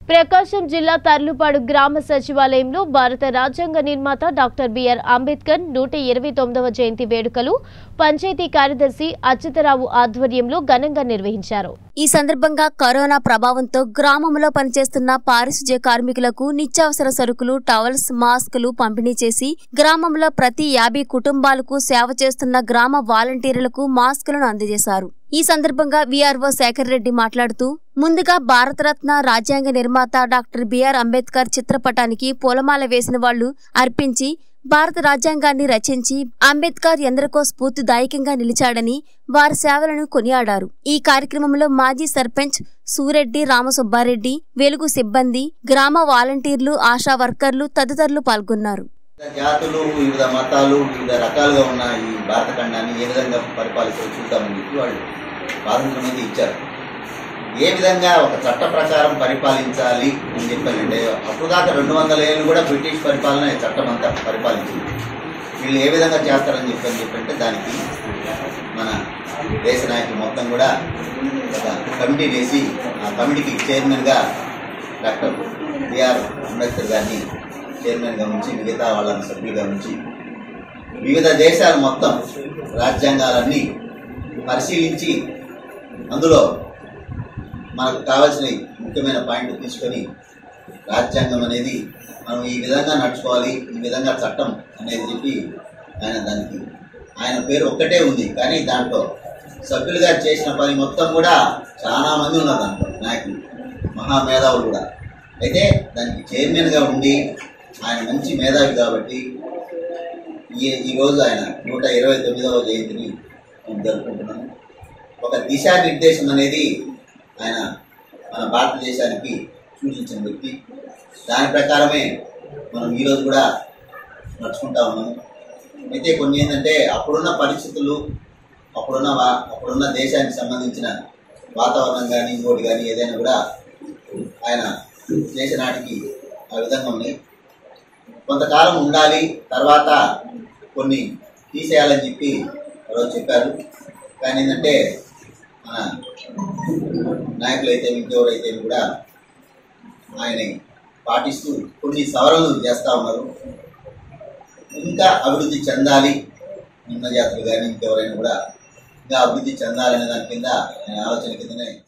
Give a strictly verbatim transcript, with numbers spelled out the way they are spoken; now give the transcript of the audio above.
ప్రకాశం జిల్లా తర్లుపాడు గ్రామ సచివాలయంలో భారత రాజ్యాంగ నిర్మాత డాక్టర్ బిఆర్ అంబేద్కర్ నూట ఇరవై తొమ్మిదవ జయంతి వేడుకలు పంచాయతీ కార్యదర్శి అచ్యుతరావు ఆధ్వర్యంలో ఘనంగా నిర్వహించారు. ఈ సందర్భంగా కరోనా ప్రభావంతో గ్రామంలో పనిచేస్తున్న పారిశుధ్య కార్మికులకు నిత్యావసర సరుకులు, టవల్స్, మాస్కులు పంపిణీ చేసి గ్రామంలో ప్రతి యాభై కుటుంబాలకు సేవ చేస్తున్న గ్రామ వాలంటీర్లకు మాస్కులను అందజేశారు. ఈ సందర్భంగా వీఆర్ఓ శేఖర్ రెడ్డి మాట్లాడుతూ, ముందుగా భారతరత్న రాజ్యాంగ నిర్మాత డాక్టర్ బిఆర్ అంబేద్కర్ చిత్రపటానికి పూలమాల వేసిన వాళ్లు అర్పించి భారత రాజ్యాంగాన్ని రచించి అంబేద్కర్ ఎందరికో స్ఫూర్తిదాయకంగా నిలిచాడని వారి సేవలను కొనియాడారు. ఈ కార్యక్రమంలో మాజీ సర్పంచ్ సూరెడ్డి రామసుబ్బారెడ్డి, వెలుగు సిబ్బంది, గ్రామ వాలంటీర్లు, ఆశా వర్కర్లు తదితరులు పాల్గొన్నారు. జాతులు, వివిధ మతాలు, వివిధ రకాలుగా ఉన్న ఈ భారత ఖండాన్ని ఏ విధంగా పరిపాలించో చూద్దామని చెప్పి వాళ్ళు స్వాతంత్రం మీద ఇచ్చారు. ఏ విధంగా ఒక చట్ట ప్రకారం పరిపాలించాలి అని చెప్పానంటే, అప్పుడు దాకా రెండు వందల ఏళ్ళు కూడా బ్రిటిష్ పరిపాలన చట్టం అంతా పరిపాలించింది. వీళ్ళు ఏ విధంగా చేస్తారని చెప్పని చెప్పంటే దానికి మన దేశ నాయకులు మొత్తం కూడా ఒక కమిటీ వేసి ఆ కమిటీకి చైర్మన్గా డాక్టర్ బిఆర్ అంబేద్కర్ గారిని చైర్మన్గా ఉంచి మిగతా వాళ్ళని సభ్యులుగా ఉంచి వివిధ దేశాలు మొత్తం రాజ్యాంగాలన్నీ పరిశీలించి అందులో మనకు కావాల్సిన ముఖ్యమైన పాయింట్ తీసుకొని రాజ్యాంగం అనేది మనం ఈ విధంగా నడుచుకోవాలి, ఈ విధంగా చట్టం అనేది చెప్పి ఆయన దానికి ఆయన పేరు ఒక్కటే ఉంది, కానీ దాంట్లో సభ్యులుగా చేసిన పని మొత్తం కూడా చాలా మంది ఉన్నారు దాంట్లో నాయకులు, మహామేధావులు కూడా. అయితే దానికి చైర్మన్గా ఉండి ఆయన మంచి మేధావి కాబట్టి ఈ ఈరోజు ఆయన నూట ఇరవై తొమ్మిదవ జయంతిని మేము జరుపుకుంటున్నాము. ఒక దిశానిర్దేశం అనేది ఆయన మన భారతదేశానికి సూచించిన వ్యక్తి. దాని ప్రకారమే మనం ఈరోజు కూడా నడుచుకుంటా ఉన్నాము. అయితే కొన్ని ఏంటంటే అప్పుడున్న పరిస్థితులు, అప్పుడున్న అప్పుడున్న దేశానికి సంబంధించిన వాతావరణం కానీ ఇంకోటి కానీ ఏదైనా కూడా ఆయన చేసే నాటికి ఆ విధంగా ఉన్నాయి. కొంతకాలం ఉండాలి, తర్వాత కొన్ని తీసేయాలని చెప్పి రోజు చెప్పారు. కానీ ఏంటంటే మన నాయకులైతే ఇంకెవరైతే కూడా ఆయన పాటిస్తూ కొన్ని సవరణలు చేస్తూ ఉన్నారు. ఇంకా అభివృద్ధి చెందాలి, నిమ్న జాతులు కానీ ఇంకెవరైనా కూడా ఇంకా అభివృద్ధి చెందాలనే దాని కింద ఆయన ఆలోచన కిందనే